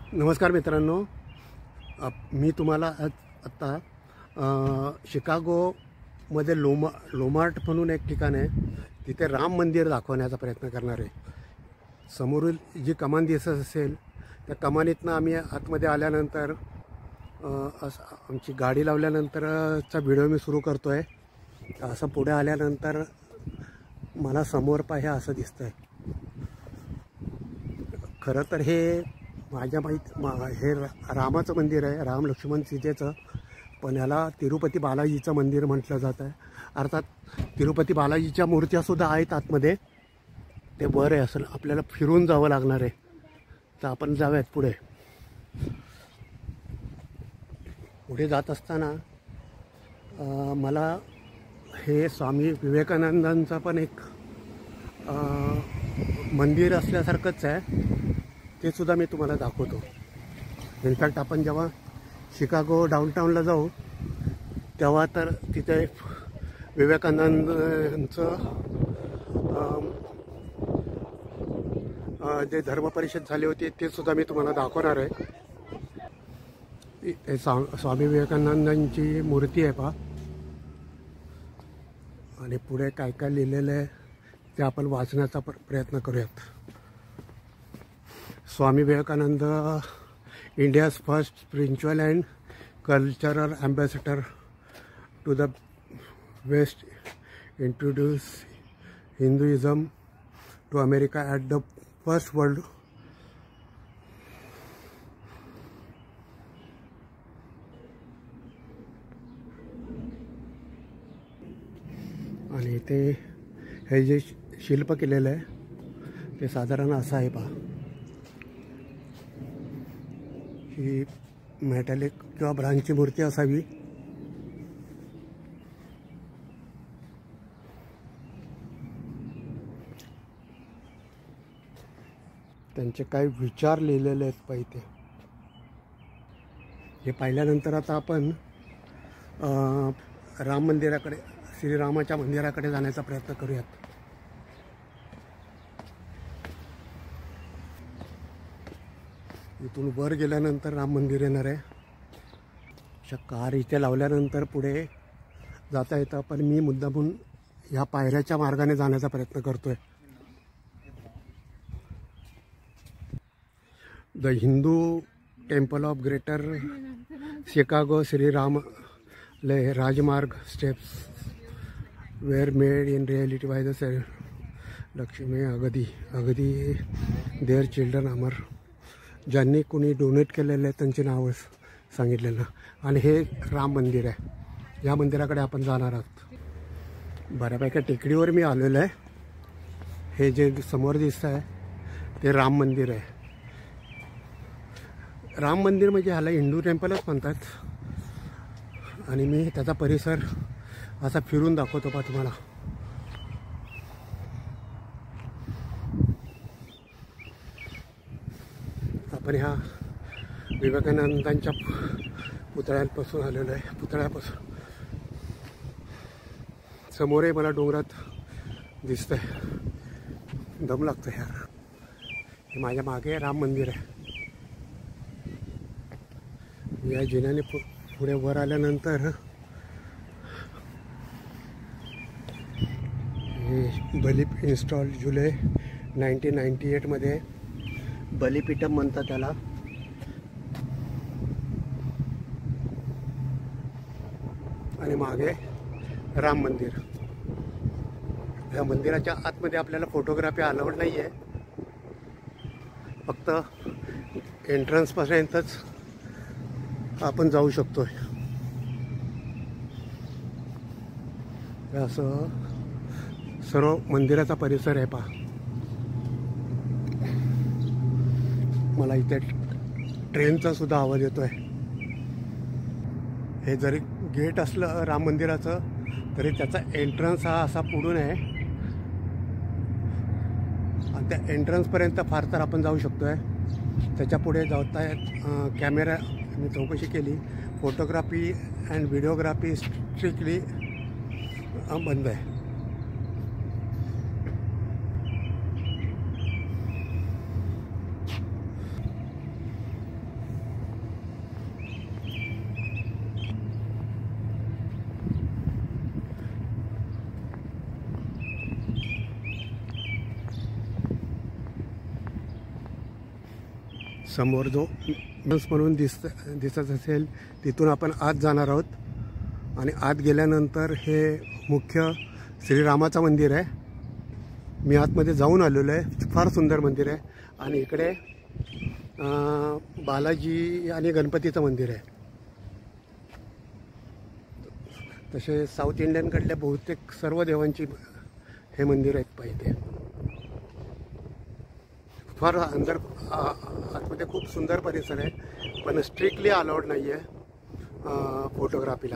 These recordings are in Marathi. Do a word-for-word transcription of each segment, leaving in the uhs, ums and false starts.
नमस्कार मित्रांनो, मी तुम्हाला आज आत्ता शिकागोमध्ये लोमा लोमार्ट म्हणून एक ठिकाण आहे, तिथे राम मंदिर दाखवण्याचा प्रयत्न करणार आहे। समोरील जी कमान दिसत असेल त्या कमानीतनं आम्ही आतमध्ये आल्यानंतर आमची गाडी लावल्यानंतरचा व्हिडिओ मी सुरू करतो आहे। असं पुढे आल्यानंतर मला समोर पाहिजे असं दिसतं आहे। खरं तर हे माझ्या माहीत हे रामाचं मंदिर आहे, राम लक्ष्मण सीतेचं, पण याला तिरुपती बालाजीचं मंदिर म्हटलं जातं आहे। अर्थात तिरुपती बालाजीच्या मूर्त्यासुद्धा आहेत आतमध्ये, ते वर आहे, असं आपल्याला फिरून जावं लागणार आहे। तर आपण जाऊयात पुढे। पुढे जात असताना मला हे स्वामी विवेकानंदांचं पण एक मंदिर असल्यासारखंच आहे, ते सुद्धा मी तुम्हाला दाखवतो। इनफॅक्ट आपण जेव्हा शिकागो डाऊनटाऊनला जाऊ तेव्हा तर तिथे विवेकानंदांचं जे धर्मपरिषद झाली होती ते सुद्धा मी तुम्हाला दाखवणार आहे। हे स्वामी विवेकानंदांची मूर्ती आहे पहा, आणि पुढे काय काय लिहिलेलं आहे ते आपण वाचण्याचा प्रयत्न करूयात। Swami Vivekananda, India's first spiritual and cultural ambassador to the west, introduce Hinduism to America at the first world. आणि ते हे जे शिल्प केलेलं आहे ते साधारण असं आहे पहा, ही मेटॅलिक किंवा ब्रांजची मूर्ती असावी। त्यांचे काही विचार लिहिलेले आहेत पाहिजे। हे पाहिल्यानंतर आता आपण राम मंदिराकडे, श्रीरामाच्या मंदिराकडे जाण्याचा प्रयत्न करूयात। इथून वर गेल्यानंतर राम मंदिर येणार आहे। अशा कार इथे लावल्यानंतर पुढे जाता येतं, पण मी मुद्दामून ह्या पायऱ्याच्या मार्गाने जाण्याचा प्रयत्न करतोय। The Hindu temple of greater Chicago Sri Ramalaya राजमार्ग steps were made in reality by the Lakshmi अगदी अगदी देअर चिल्ड्रन अमर, ज्यांनी कोणी डोनेट केलेलं आहे त्यांची नावं सांगितलेलं। आणि हे राम मंदिर आहे, या मंदिराकडे आपण जाणार आहोत। बऱ्यापैकी टेकडीवर मी आलेलो आहे। हे जे समोर दिसतं आहे ते राम मंदिर आहे। राम मंदिर म्हणजे ह्याला हिंदू टेम्पलच म्हणतात, आणि मी त्याचा परिसर असा फिरून दाखवतो पहा तुम्हाला। आपण ह्या विवेकानंदांच्या पुतळ्यांपासून आलेलो आहे, पुतळ्यापासून समोरही मला डोंगरात दिसतंय, दम लागतं यार। हे माझ्या मागे राम मंदिर आहे। या जिन्याने पु पुढे वर आल्यानंतर हे बलिप इन्स्टॉल जुलै नाईन्टीन नाईन्टी एटमध्ये बलिपीठम म्हणतात त्याला। आणि मागे राम मंदिर। या मंदिराच्या आतमध्ये आपल्याला फोटोग्राफी अलाउड नाही आहे, फक्त एंट्रन्सपर्यंतच आपण जाऊ शकतोय। असं सर्व मंदिराचा परिसर आहे पहा। मला इथे ट्रेनचा सुद्धा आवाज येतोय। हे जरी गेट असलं राम मंदिराचं तरी त्याचा एंट्रन्स हा असा पुढून आहे, आणि त्या एंट्रन्सपर्यंत फार तर आपण जाऊ शकतोय। त्याच्या पुढे जाता येत कॅमेरा मी चौकशी केली, फोटोग्राफी अँड व्हिडिओग्राफी स्ट्रिक्टली बंद आहे। समोर जो म्हणून दिसत दिसत असेल तिथून आपण आत जाणार आहोत आणि आत गेल्यानंतर हे मुख्य श्रीरामाचं मंदिर आहे. मी आतमध्ये जाऊन आलेलो आहे. फार सुंदर मंदिर आहे. आणि इकडे बालाजी आणि गणपतीचं मंदिर आहे. तसे साऊथ इंडियनकडल्या बहुतेक सर्व देवांची हे मंदिर आहेत पाहिजे. फार अंदर आतमध्ये खूप सुंदर परिसर आहे, पण स्ट्रिक्टली अलाउड नाही आहे फोटोग्राफीला.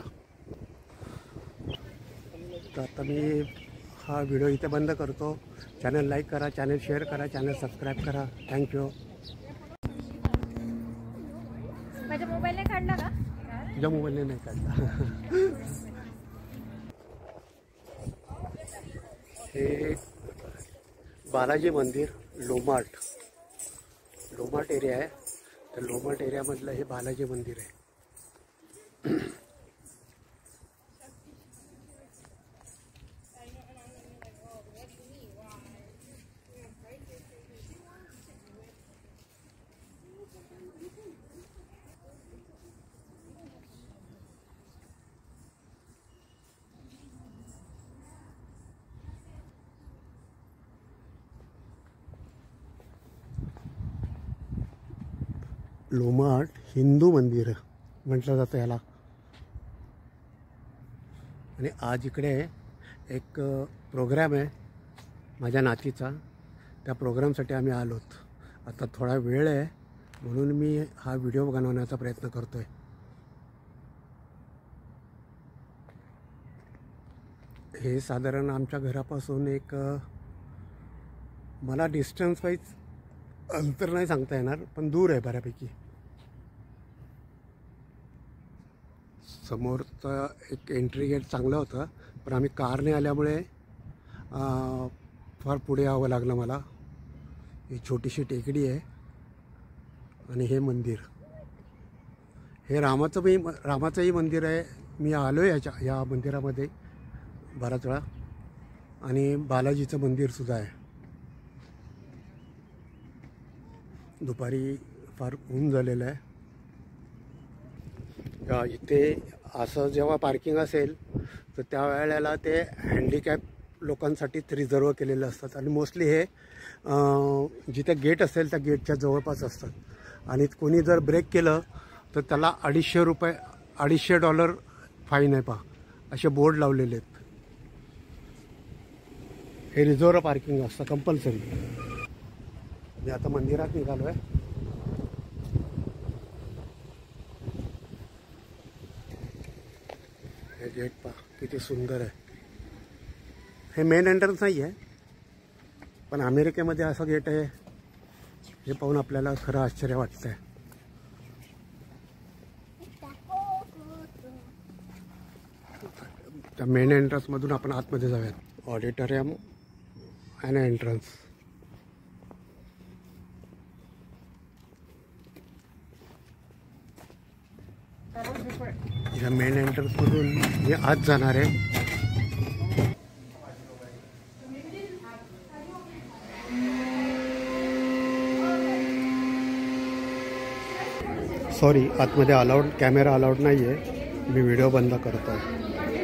तर आता मी हा व्हिडिओ इथे बंद करतो. चॅनल लाईक करा, चॅनल शेअर करा, चॅनल सबस्क्राईब करा. थँक्यू. माझ्या मोबाईलने काढला का? तुझ्या मोबाईलने नाही काढला. हे बालाजी मंदिर लोमार्ट लोमार्ट एरिया आहे. तर लोमार्ट एरियामधलं हे बालाजी मंदिर आहे. लोमार्ट हिंदू मंदिर म्हटलं जातं याला. आणि आज इकडे एक प्रोग्राम आहे माझ्या नातीचा. त्या प्रोग्रामसाठी आम्ही आलोत. आता थोडा वेळ आहे म्हणून मी हा व्हिडिओ बनवण्याचा प्रयत्न करतो आहे. हे साधारण आमच्या घरापासून एक, मला डिस्टन्स वाईज अंतर नाही सांगता येणार, पण दूर आहे बऱ्यापैकी. समोरचं एक एंट्री गेट चांगलं होतं, पण आम्ही कारने आल्यामुळे फार पुढे यावं लागलं मला. ही छोटीशी टेकडी आहे आणि हे मंदिर, हे रामाचं बी रामाचंही मंदिर आहे. मी आलो आहे याच्या या मंदिरामध्ये बराच वेळा. आणि बालाजीचं मंदिरसुद्धा आहे. दुपारी फार ऊन झालेलं आहे. इथे असं जेव्हा पार्किंग असेल तर त्यावेळेला ते हँडिकॅप लोकांसाठीच रिझर्व केलेलं असतात. आणि मोस्टली हे जिथे गेट असेल त्या गेटच्या जवळपास असतात. आणि कोणी जर ब्रेक केलं तर त्याला अडीचशे रुपये अडीचशे डॉलर फाईन आहे. पहा, असे बोर्ड लावलेले आहेत. हे रिझर्व पार्किंग असतं कंपल्सरी. मी आता मंदिरात निघालो आहे. हे गेट पहा किती सुंदर आहे. हे मेन एंट्रन्स नाही आहे, पण अमेरिकेमध्ये असं गेट आहे हे पाहून आपल्याला खरं आश्चर्य वाटतं आहे. त्या मेन एंट्रन्समधून आपण आतमध्ये जाऊयात. ऑडिटोरियम आणि एंट्रन्स. या मेन एंट्रन्समधून मी आत जाणार आहे. सॉरी, आतमध्ये अलाउड कॅमेरा अलाउड नाही आहे. मी व्हिडिओ बंद करतो आहे.